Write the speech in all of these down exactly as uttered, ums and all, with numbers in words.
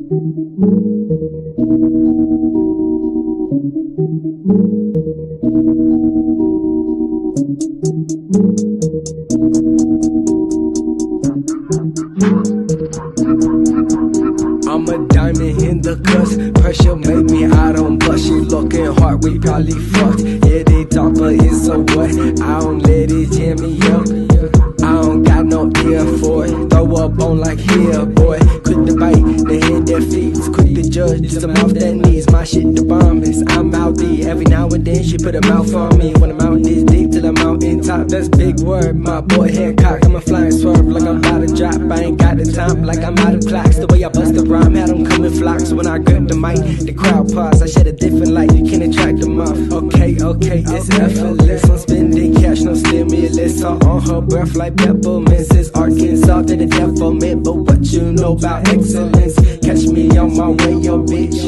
I'm a diamond in the cusp. Pressure make me, I don't blush. She looking hard, we probably fucked. Yeah, they talk, but it's so what? I don't let it jam me up. I don't got no ear for it. Throw up on like here, boy. Quick to bite, the head that feeds. Quick to judge, just the mouth that needs. My shit the bombest. I'm out there. Every now and then she put a mouth on me. When I'm out this deep till I'm out in top. That's big word, my boy Hancock. I'm a flying swerve like I'm about to drop. I ain't got the time, like I'm out of clocks. The way I bust the rhyme, had them come in flocks. When I grip the mic, the crowd pause. I shed a different light, you can attract them off. Okay, okay, it's effortless. I'm spending cash, no stimulus. All on her breath like peppermints. It's Arkansas to the devilment. But what you know about excellence? Catch me on my way, yo bitch.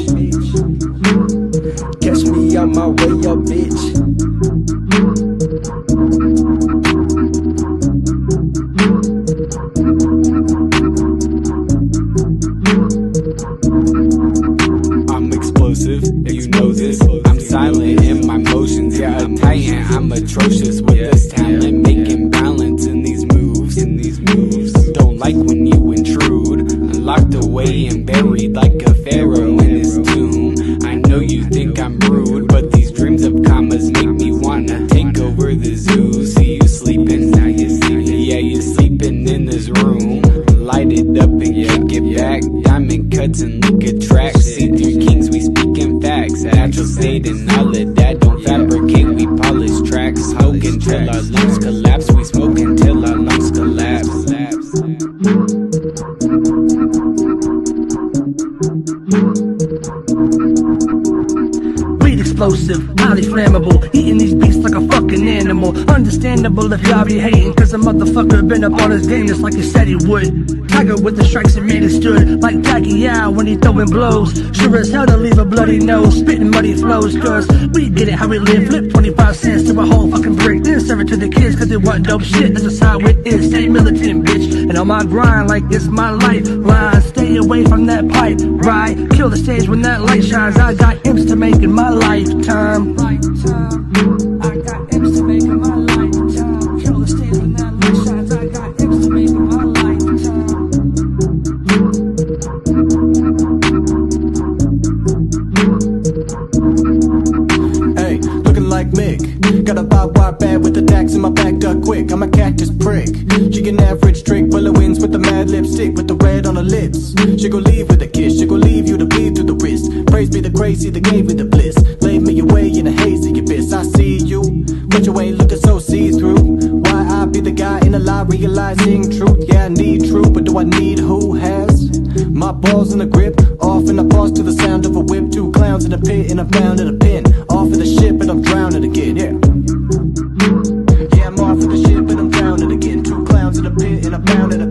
Catch me on my way, yo bitch. I'm explosive, you know this. I'm silent in my motions, yeah, I'm Titan. I'm atrocious with this talent, making balance in these moves. In these moves, don't like when you intrude. I'm locked away and buried like a pharaoh in his tomb. I know you think I'm rude, but these dreams of commas make me wanna take over the zoo. See you sleeping, now you're sleeping. Yeah, you're sleeping in this room. Light it up and kick it back. Diamond cuts and look at tracks. See through kings, we speaking facts. Natural state and all of that. Don't fabricate, we polish tracks. Smoke until our lungs collapse. We smoke until our lungs collapse. Weed explosive, highly flammable. Eating these beats like a fucking animal. Understandable if y'all be hating, cause a motherfucker been up on his game just like he said he would. Tiger with the strikes and made it stood like Pacquiao when he throwing blows. Sure as hell to leave a bloody nose, spitting muddy flows. Cause we get it how we live. Flip twenty-five cents to a whole fucking brick, then serve it to the kids cause they want dope shit. That's just how it is, stay militant bitch. And on my grind like it's my lifeline. Stay away from that pipe, right? Kill the stage when that light shines. I got imps to make in my lifetime. Lifetime. I got imps to make in my lifetime. Kill the stage when that light shines. I got imps to make in my lifetime. Hey, looking like Mick. Got a vibe wire bad with the dax in my back, duck quick. I'm a cactus prick. She an average trick, full of wins with the mad lipstick, with the red on her lips. She gon' leave with a kiss, she gon' leave you to bleed through the wrist. Praise be the crazy that gave me the bliss. Laid me away in a hazy abyss. I see you, but you ain't looking so see-through. Why I be the guy in a lie realizing truth? Yeah, I need truth, but do I need who has my balls in a grip? Off and I pause to the sound of a whip. Two clowns in a pit and I'm found in a pin. Off of the ship and I'm drowning again, yeah. Yeah, I'm off of the ship and I'm drowning again. Two clowns in a pit and I'm found in a